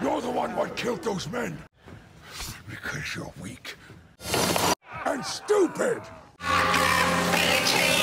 You're the one what killed those men. Because you're weak. And stupid!